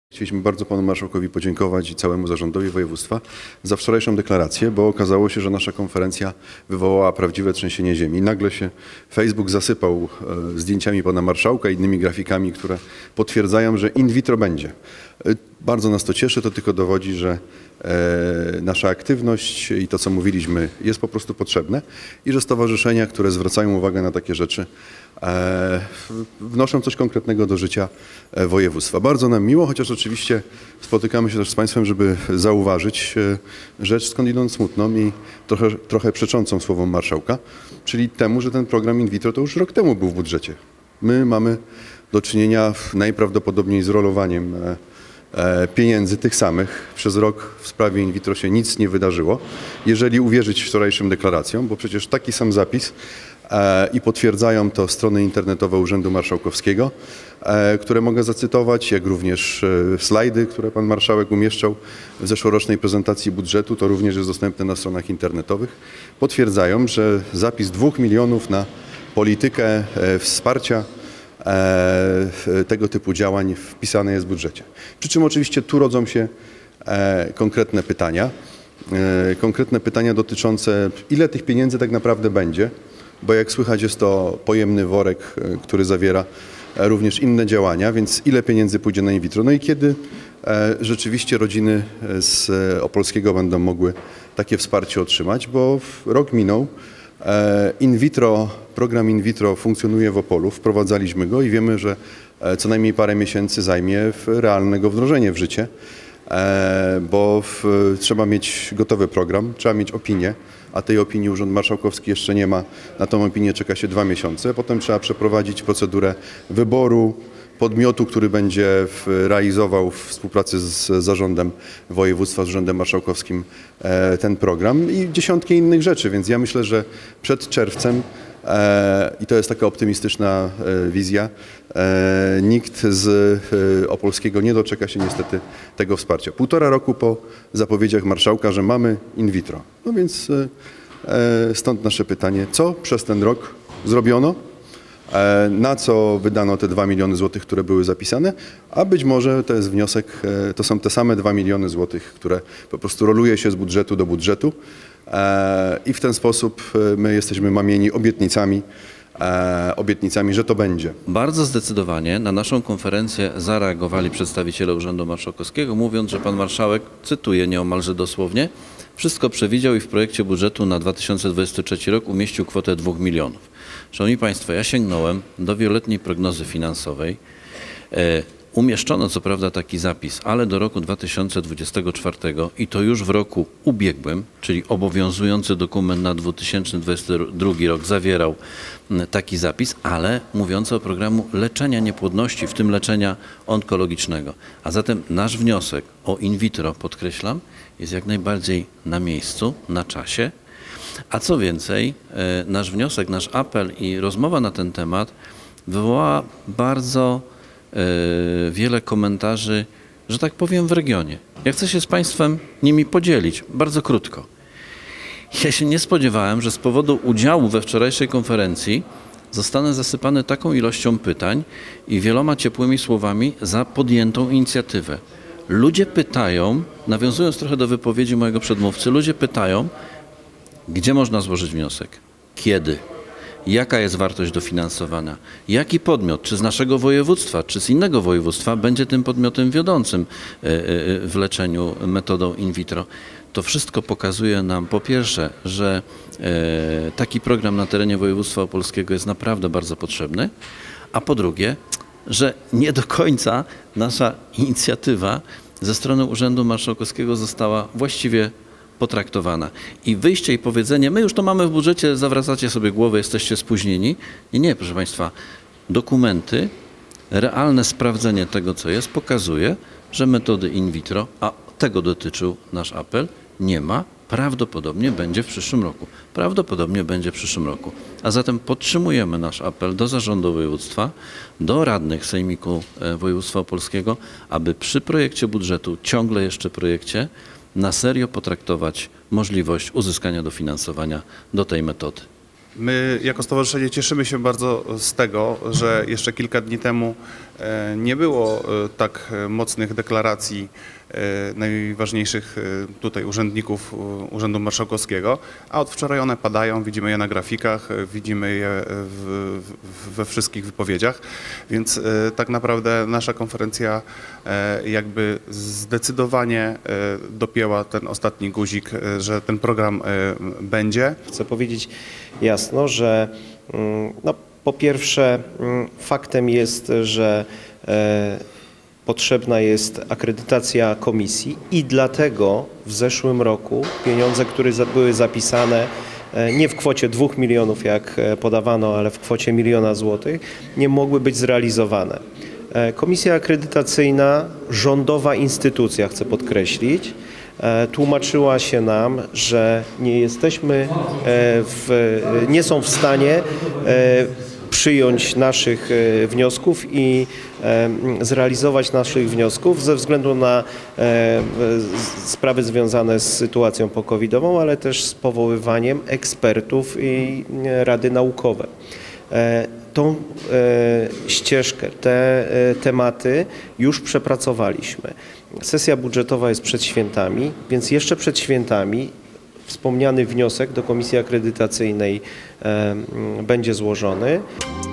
Chcieliśmy bardzo panu marszałkowi podziękować i całemu zarządowi województwa za wczorajszą deklarację, bo okazało się, że nasza konferencja wywołała prawdziwe trzęsienie ziemi. Nagle się Facebook zasypał zdjęciami pana marszałka i innymi grafikami, które potwierdzają, że in vitro będzie. Bardzo nas to cieszy, to tylko dowodzi, że nasza aktywność i to, co mówiliśmy, jest po prostu potrzebne i że stowarzyszenia, które zwracają uwagę na takie rzeczy, wnoszą coś konkretnego do życia województwa. Bardzo nam miło, chociaż oczywiście spotykamy się też z państwem, żeby zauważyć rzecz skądinąd smutną i trochę przeczącą słowom marszałka, czyli temu, że ten program in vitro to już rok temu był w budżecie. My mamy do czynienia najprawdopodobniej z rolowaniem pieniędzy tych samych. Przez rok w sprawie in vitro się nic nie wydarzyło. Jeżeli uwierzyć wczorajszym deklaracjom, bo przecież taki sam zapis i potwierdzają to strony internetowe Urzędu Marszałkowskiego, które mogę zacytować, jak również slajdy, które pan marszałek umieszczał w zeszłorocznej prezentacji budżetu, to również jest dostępne na stronach internetowych, potwierdzają, że zapis 2 milionów na politykę wsparcia tego typu działań wpisane jest w budżecie. Przy czym oczywiście tu rodzą się konkretne pytania dotyczące, ile tych pieniędzy tak naprawdę będzie, bo jak słychać jest to pojemny worek, który zawiera również inne działania, więc ile pieniędzy pójdzie na in vitro, no i kiedy rzeczywiście rodziny z Opolskiego będą mogły takie wsparcie otrzymać, bo rok minął. In vitro, program in vitro funkcjonuje w Opolu, wprowadzaliśmy go i wiemy, że co najmniej parę miesięcy zajmie realnego wdrożenie w życie, bo trzeba mieć gotowy program, trzeba mieć opinię, a tej opinii Urząd Marszałkowski jeszcze nie ma. Na tą opinię czeka się 2 miesiące. Potem trzeba przeprowadzić procedurę wyboru podmiotu, który będzie realizował w współpracy z zarządem województwa, z Urzędem Marszałkowskim ten program i dziesiątki innych rzeczy, więc ja myślę, że przed czerwcem, i to jest taka optymistyczna wizja, nikt z Opolskiego nie doczeka się niestety tego wsparcia. 1,5 roku po zapowiedziach marszałka, że mamy in vitro. No więc stąd nasze pytanie, co przez ten rok zrobiono? Na co wydano te 2 miliony złotych, które były zapisane, a być może to jest wniosek, to są te same 2 miliony złotych, które po prostu roluje się z budżetu do budżetu i w ten sposób my jesteśmy mamieni obietnicami, że to będzie. Bardzo zdecydowanie na naszą konferencję zareagowali przedstawiciele Urzędu Marszałkowskiego, mówiąc, że pan marszałek, cytuję nieomalże dosłownie, wszystko przewidział i w projekcie budżetu na 2023 rok umieścił kwotę 2 milionów. Szanowni Państwo, ja sięgnąłem do wieloletniej prognozy finansowej. Umieszczono co prawda taki zapis, ale do roku 2024 i to już w roku ubiegłym, czyli obowiązujący dokument na 2022 rok zawierał taki zapis, ale mówiący o programu leczenia niepłodności, w tym leczenia onkologicznego. A zatem nasz wniosek o in vitro, podkreślam, jest jak najbardziej na miejscu, na czasie. A co więcej, nasz wniosek, nasz apel i rozmowa na ten temat wywołała bardzo wiele komentarzy, że tak powiem, w regionie. Ja chcę się z Państwem nimi podzielić, bardzo krótko. Ja się nie spodziewałem, że z powodu udziału we wczorajszej konferencji zostanę zasypany taką ilością pytań i wieloma ciepłymi słowami za podjętą inicjatywę. Ludzie pytają, nawiązując trochę do wypowiedzi mojego przedmówcy, ludzie pytają, gdzie można złożyć wniosek, kiedy, jaka jest wartość dofinansowania, jaki podmiot, czy z naszego województwa, czy z innego województwa będzie tym podmiotem wiodącym w leczeniu metodą in vitro. To wszystko pokazuje nam po pierwsze, że taki program na terenie województwa opolskiego jest naprawdę bardzo potrzebny, a po drugie, że nie do końca nasza inicjatywa ze strony Urzędu Marszałkowskiego została właściwie potraktowana. I wyjście i powiedzenie, my już to mamy w budżecie, zawracacie sobie głowę, jesteście spóźnieni. Nie, proszę Państwa, dokumenty, realne sprawdzenie tego, co jest, pokazuje, że metody in vitro, a tego dotyczył nasz apel, nie ma, prawdopodobnie będzie w przyszłym roku. Prawdopodobnie będzie w przyszłym roku. A zatem podtrzymujemy nasz apel do zarządu województwa, do radnych Sejmiku Województwa Opolskiego, aby przy projekcie budżetu, ciągle jeszcze projekcie, na serio potraktować możliwość uzyskania dofinansowania do tej metody. My jako stowarzyszenie cieszymy się bardzo z tego, że jeszcze kilka dni temu nie było tak mocnych deklaracji najważniejszych tutaj urzędników Urzędu Marszałkowskiego, a od wczoraj one padają, widzimy je na grafikach, widzimy je we wszystkich wypowiedziach, więc tak naprawdę nasza konferencja jakby zdecydowanie dopięła ten ostatni guzik, że ten program będzie. Chcę powiedzieć jasno, że no, po pierwsze faktem jest, że potrzebna jest akredytacja komisji i dlatego w zeszłym roku pieniądze, które były zapisane nie w kwocie 2 milionów, jak podawano, ale w kwocie 1 000 000 złotych, nie mogły być zrealizowane. Komisja akredytacyjna, rządowa instytucja, chcę podkreślić, tłumaczyła się nam, że nie są w stanie przyjąć naszych wniosków i zrealizować naszych wniosków ze względu na sprawy związane z sytuacją pokowidową, ale też z powoływaniem ekspertów i rady naukowe. Tą ścieżkę, te tematy już przepracowaliśmy. Sesja budżetowa jest przed świętami, więc jeszcze przed świętami wspomniany wniosek do Komisji Akredytacyjnej będzie złożony.